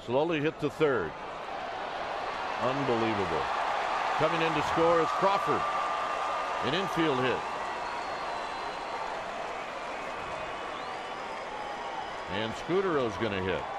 Slowly hit to third. Unbelievable. Coming in to score is Crawford. An infield hit. And Scudero's going to hit.